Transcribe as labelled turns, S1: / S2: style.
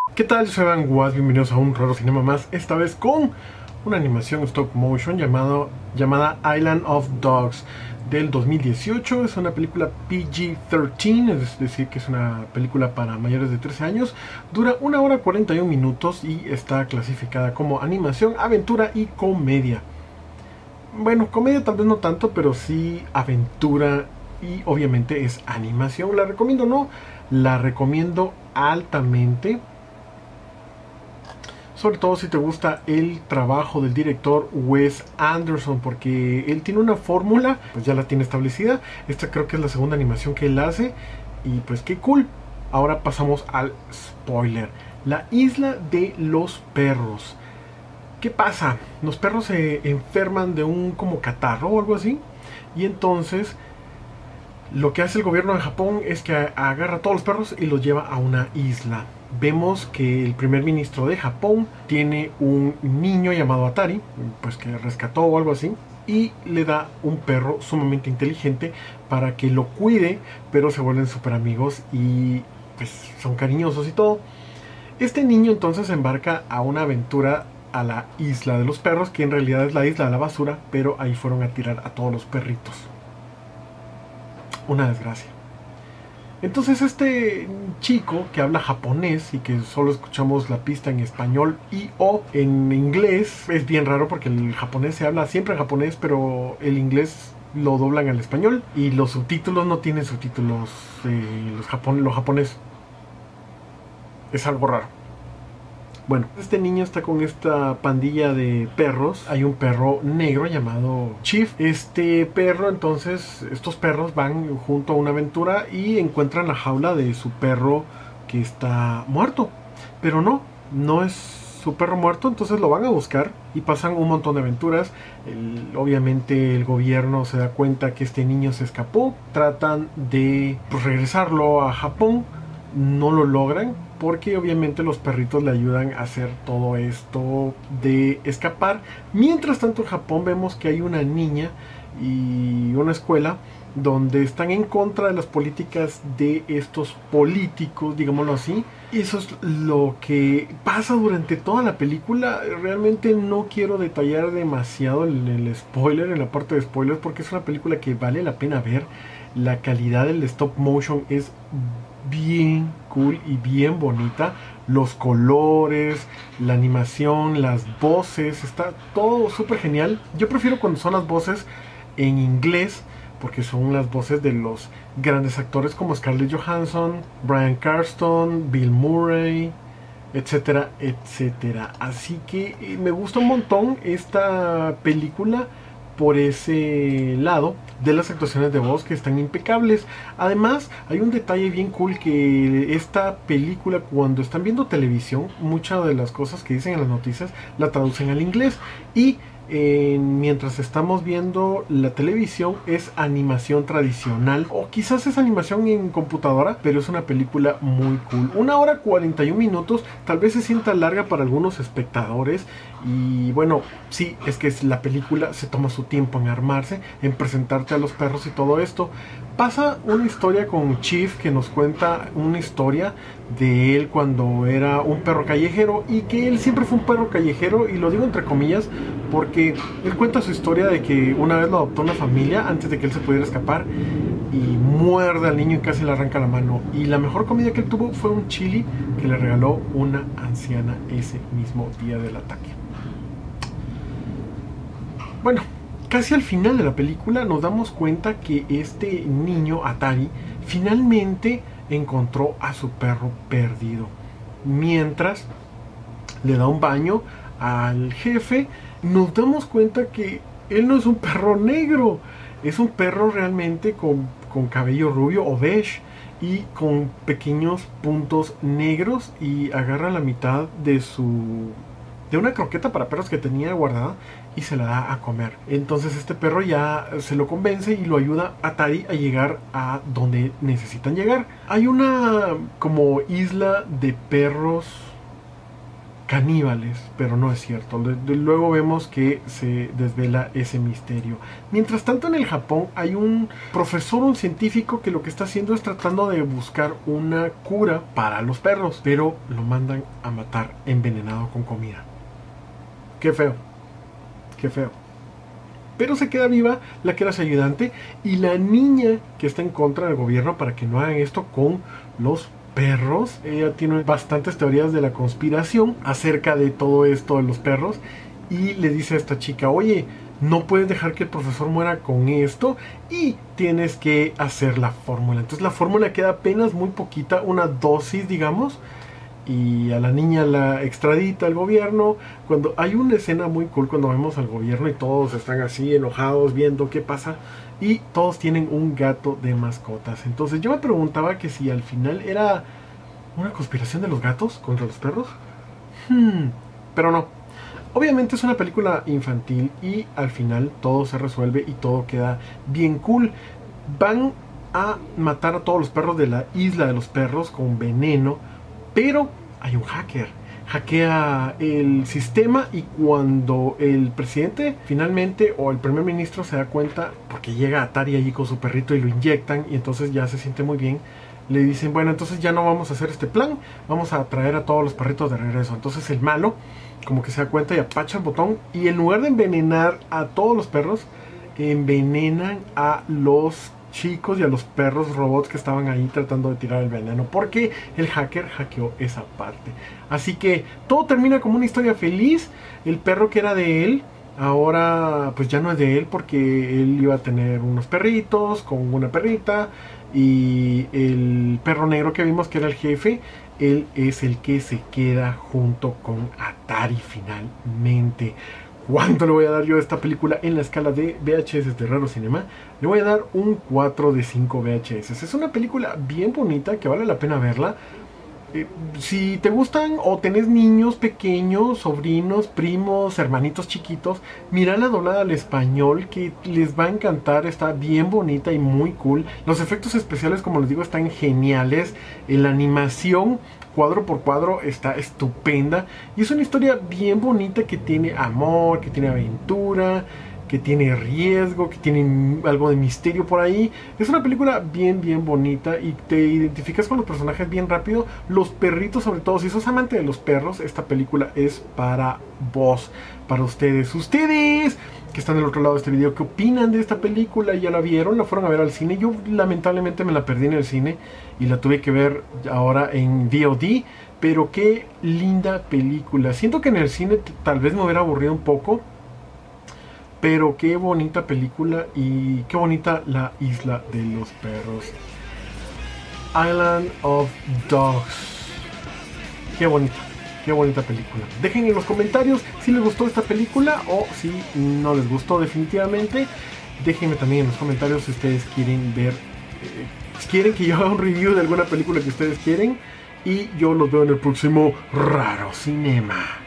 S1: ¿Qué tal? Soy Van Guas, bienvenidos a un raro cinema más, esta vez con una animación stop motion llamada Island of Dogs del 2018. Es una película PG-13, es decir, que es una película para mayores de 13 años. Dura 1 hora 41 minutos y está clasificada como animación, aventura y comedia. Bueno, comedia tal vez no tanto, pero sí aventura y obviamente es animación. ¿La recomiendo o no? La recomiendo altamente. Sobre todo si te gusta el trabajo del director Wes Anderson, porque él tiene una fórmula, pues ya la tiene establecida. Esta creo que es la segunda animación que él hace y pues qué cool. Ahora pasamos al spoiler. La isla de los perros. ¿Qué pasa? Los perros se enferman de un como catarro o algo así, y entonces lo que hace el gobierno de Japón es que agarra a todos los perros y los lleva a una isla. Vemos que el primer ministro de Japón tiene un niño llamado Atari, pues que rescató o algo así, y le da un perro sumamente inteligente para que lo cuide, pero se vuelven súper amigos y pues son cariñosos y todo. Este niño entonces se embarca a una aventura a la isla de los perros, que en realidad es la isla de la basura, pero ahí fueron a tirar a todos los perritos. Una desgracia. Entonces este chico que habla japonés y que solo escuchamos la pista en español y o en inglés, es bien raro porque el japonés se habla siempre en japonés, pero el inglés lo doblan al español y los subtítulos no tienen subtítulos los japonés. Es algo raro. Bueno, este niño está con esta pandilla de perros. Hay un perro negro llamado Chief. Este perro, entonces, estos perros van junto a una aventura y encuentran la jaula de su perro que está muerto. Pero no es su perro muerto, entonces lo van a buscar y pasan un montón de aventuras. Obviamente el gobierno se da cuenta que este niño se escapó. Tratan de regresarlo a Japón. No lo logran porque obviamente los perritos le ayudan a hacer todo esto de escapar. Mientras tanto en Japón vemos que hay una niña y una escuela donde están en contra de las políticas de estos políticos, digámoslo así. Y eso es lo que pasa durante toda la película. Realmente no quiero detallar demasiado en el spoiler, en la parte de spoilers, porque es una película que vale la pena ver. La calidad del stop motion es bien cool y bien bonita. Los colores, la animación, las voces, está todo súper genial. Yo prefiero cuando son las voces en inglés, porque son las voces de los grandes actores como Scarlett Johansson, Bryan Cranston, Bill Murray, etcétera, etcétera. Así que me gusta un montón esta película por ese lado de las actuaciones de voz, que están impecables. Además hay un detalle bien cool, que esta película, cuando están viendo televisión, muchas de las cosas que dicen en las noticias la traducen al inglés, y mientras estamos viendo la televisión es animación tradicional, o quizás es animación en computadora, pero es una película muy cool. 1 hora 41 minutos, tal vez se sienta larga para algunos espectadores, y bueno, sí, es que la película se toma su tiempo en armarse, en presentarte a los perros y todo esto. Pasa una historia con Chief que nos cuenta una historia de él cuando era un perro callejero, y que él siempre fue un perro callejero, y lo digo entre comillas porque él cuenta su historia de que una vez lo adoptó una familia antes de que él se pudiera escapar, y muerde al niño y casi le arranca la mano, y la mejor comida que él tuvo fue un chili que le regaló una anciana ese mismo día del ataque. Bueno, casi al final de la película nos damos cuenta que este niño Atari finalmente encontró a su perro perdido. Mientras le da un baño al jefe, nos damos cuenta que él no es un perro negro, es un perro realmente con cabello rubio o beige y con pequeños puntos negros, y agarra la mitad de una croqueta para perros que tenía guardada y se la da a comer. Entonces este perro ya se lo convence y lo ayuda a Atari a llegar a donde necesitan llegar. Hay una como isla de perros caníbales, pero no es cierto. Luego vemos que se desvela ese misterio. Mientras tanto, en el Japón hay un profesor, un científico, que lo que está haciendo es tratando de buscar una cura para los perros, pero lo mandan a matar envenenado con comida. Qué feo, qué feo. Pero se queda viva la que era su ayudante y la niña que está en contra del gobierno para que no hagan esto con los perros. Ella tiene bastantes teorías de la conspiración acerca de todo esto de los perros y le dice a esta chica: oye, no puedes dejar que el profesor muera con esto y tienes que hacer la fórmula. Entonces la fórmula queda apenas muy poquita, una dosis, digamos, y a la niña la extradita al gobierno. Cuando hay una escena muy cool cuando vemos al gobierno y todos están así enojados viendo qué pasa, y todos tienen un gato de mascotas. Entonces yo me preguntaba que si al final era una conspiración de los gatos contra los perros. Pero no. Obviamente es una película infantil y al final todo se resuelve y todo queda bien cool. Van a matar a todos los perros de la isla de los perros con veneno, pero hay un hacker. Hackea el sistema y cuando el presidente finalmente o el primer ministro se da cuenta, porque llega Atari allí con su perrito y lo inyectan y entonces ya se siente muy bien, le dicen: bueno, entonces ya no vamos a hacer este plan, vamos a traer a todos los perritos de regreso. Entonces el malo como que se da cuenta y apacha el botón y en lugar de envenenar a todos los perros, envenenan a los chicos y a los perros robots que estaban ahí tratando de tirar el veneno, porque el hacker hackeó esa parte. Así que todo termina como una historia feliz. El perro que era de él ahora pues ya no es de él, porque él iba a tener unos perritos con una perrita, y el perro negro que vimos que era el jefe, él es el que se queda junto con Atari finalmente. ¿Cuánto le voy a dar yo a esta película en la escala de VHS de Raro Cinema? Le voy a dar un 4 de 5 VHS. Es una película bien bonita que vale la pena verla. Si te gustan o tenés niños pequeños, sobrinos, primos, hermanitos chiquitos, mira la doblada al español que les va a encantar. Está bien bonita y muy cool. Los efectos especiales, como les digo, están geniales. La animación cuadro por cuadro está estupenda y es una historia bien bonita que tiene amor, que tiene aventura, que tiene riesgo, que tiene algo de misterio por ahí. Es una película bien bonita y te identificas con los personajes bien rápido. Los perritos, sobre todo, si sos amante de los perros, esta película es para vos, para ustedes. Ustedes que están del otro lado de este video, ¿qué opinan de esta película? ¿Ya la vieron? ¿La fueron a ver al cine? Yo lamentablemente me la perdí en el cine y la tuve que ver ahora en VOD. Pero qué linda película. Siento que en el cine tal vez me hubiera aburrido un poco, pero qué bonita película y qué bonita la isla de los perros. Island of Dogs. Qué bonita película. Dejen en los comentarios si les gustó esta película o si no les gustó definitivamente. Déjenme también en los comentarios si ustedes quieren ver, si quieren que yo haga un review de alguna película que ustedes quieren. Y yo los veo en el próximo Raro Cinema.